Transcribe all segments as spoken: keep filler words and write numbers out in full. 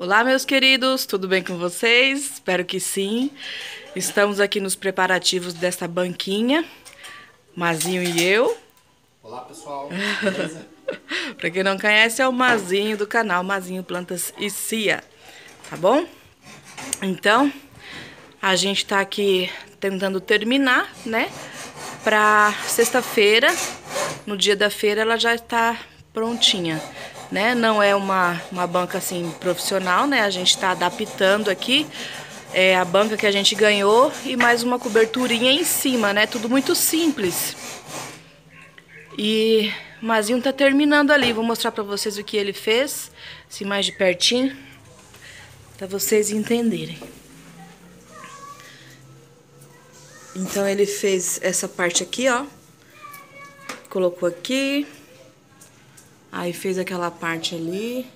Olá, meus queridos, tudo bem com vocês? Espero que sim. Estamos aqui nos preparativos desta banquinha, Mazinho e eu. Olá, pessoal. Beleza? Pra quem não conhece, é o Mazinho do canal Mazinho Plantas e Cia, tá bom? Então, a gente tá aqui tentando terminar, né? Pra sexta-feira, no dia da feira, ela já está prontinha, né? Não é uma, uma banca assim profissional, né? A gente tá adaptando aqui é, a banca que a gente ganhou e mais uma coberturinha em cima, né? Tudo muito simples. E o Mazinho tá terminando ali. Vou mostrar pra vocês o que ele fez, assim mais de pertinho, pra vocês entenderem. Então ele fez essa parte aqui, ó. Colocou aqui. Aí fez aquela parte ali.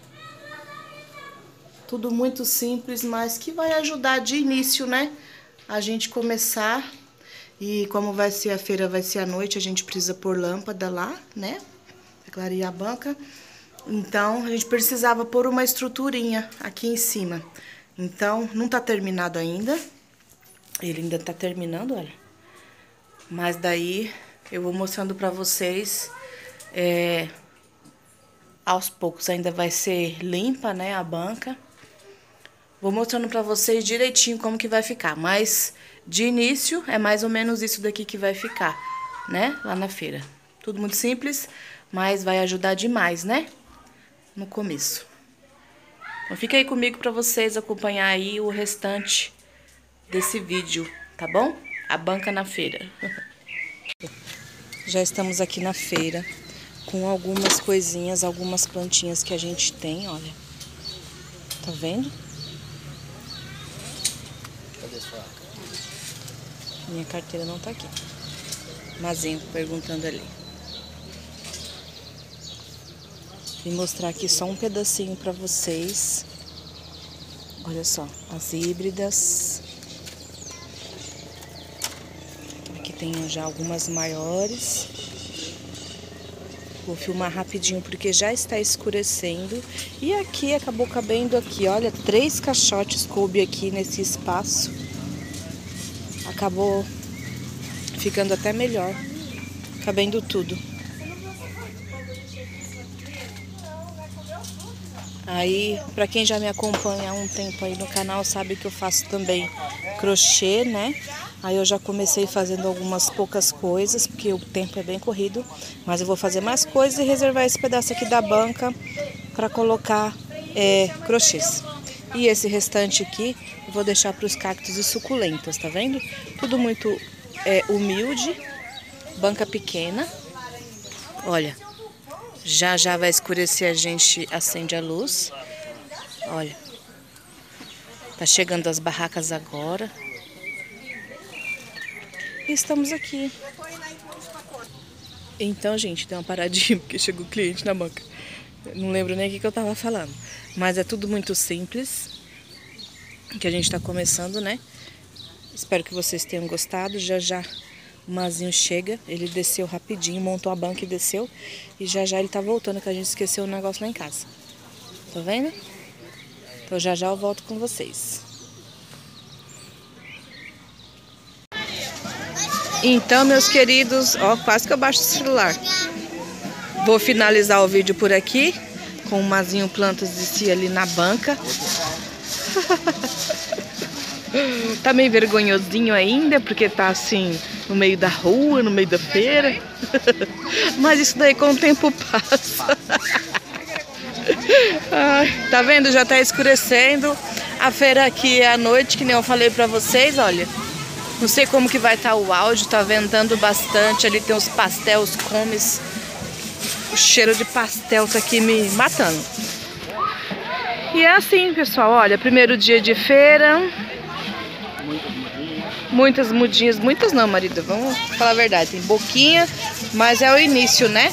Tudo muito simples, mas que vai ajudar de início, né? A gente começar. E como vai ser a feira, vai ser à noite, a gente precisa pôr lâmpada lá, né? Pra clarear a banca. Então, a gente precisava pôr uma estruturinha aqui em cima. Então, não tá terminado ainda. Ele ainda tá terminando, olha. Mas daí, eu vou mostrando pra vocês... É, aos poucos ainda vai ser limpa, né, a banca. Vou mostrando pra vocês direitinho como que vai ficar. Mas, de início, é mais ou menos isso daqui que vai ficar, né, lá na feira. Tudo muito simples, mas vai ajudar demais, né, no começo. Então, fica aí comigo pra vocês acompanhar aí o restante desse vídeo, tá bom? A banca na feira. Já estamos aqui na feira com algumas coisinhas, algumas plantinhas que a gente tem, olha. Tá vendo? Cadê sua? Minha carteira não tá aqui. Mazinho perguntando ali. Vim mostrar aqui só um pedacinho pra vocês. Olha só, as híbridas. Aqui tem já algumas maiores. Vou filmar rapidinho porque já está escurecendo. E aqui acabou cabendo aqui, olha, três caixotes coube aqui nesse espaço. Acabou ficando até melhor, cabendo tudo. Aí, pra quem já me acompanha há um tempo aí no canal, sabe que eu faço também crochê, né? Aí eu já comecei fazendo algumas poucas coisas, porque o tempo é bem corrido. Mas eu vou fazer mais coisas e reservar esse pedaço aqui da banca para colocar é, crochês. E esse restante aqui eu vou deixar para os cactos e suculentas, tá vendo? Tudo muito é, humilde, banca pequena. Olha, já já vai escurecer, a gente acende a luz. Olha, tá chegando as barracas agora. E estamos aqui. Então, gente, deu uma paradinha porque chegou o cliente na banca. Não lembro nem o que, que eu tava falando. Mas é tudo muito simples. Que a gente tá começando, né? Espero que vocês tenham gostado. Já já o Mazinho chega. Ele desceu rapidinho, montou a banca e desceu. E já já ele tá voltando, que a gente esqueceu o negócio lá em casa. Tá vendo? Então já já eu volto com vocês. Então, meus queridos, ó, quase que eu baixo o celular. Vou finalizar o vídeo por aqui, com o Mazinho Plantas de Cia ali na banca. Tá meio vergonhosinho ainda, porque tá assim, no meio da rua, no meio da feira. Mas isso daí com o tempo passa. Ai, tá vendo? Já tá escurecendo. A feira aqui é à noite, que nem eu falei pra vocês, olha. Não sei como que vai estar o áudio, tá ventando bastante. Ali tem os pastel, os comes. O cheiro de pastel tá aqui me matando. E é assim, pessoal, olha, primeiro dia de feira. Muitas mudinhas, muitas não, marido, vamos falar a verdade. Tem boquinha, mas é o início, né?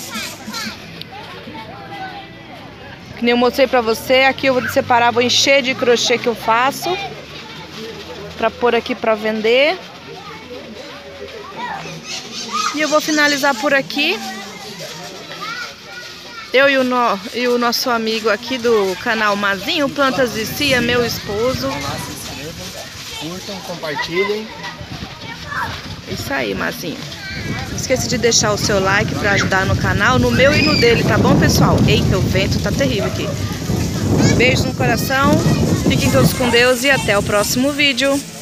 Que nem eu mostrei pra você, aqui eu vou separar, vou encher de crochê que eu faço. Pra pôr aqui pra vender. E eu vou finalizar por aqui. Eu e o, no, e o nosso amigo aqui do canal Mazinho Plantas e Cia, meu esposo. Vão lá, se inscrevam, curtam, compartilhem. Isso aí, Mazinho. Não esqueça de deixar o seu like para ajudar no canal, no meu e no dele, tá bom, pessoal? Eita, o vento tá terrível aqui. Beijos no coração, fiquem todos com Deus e até o próximo vídeo.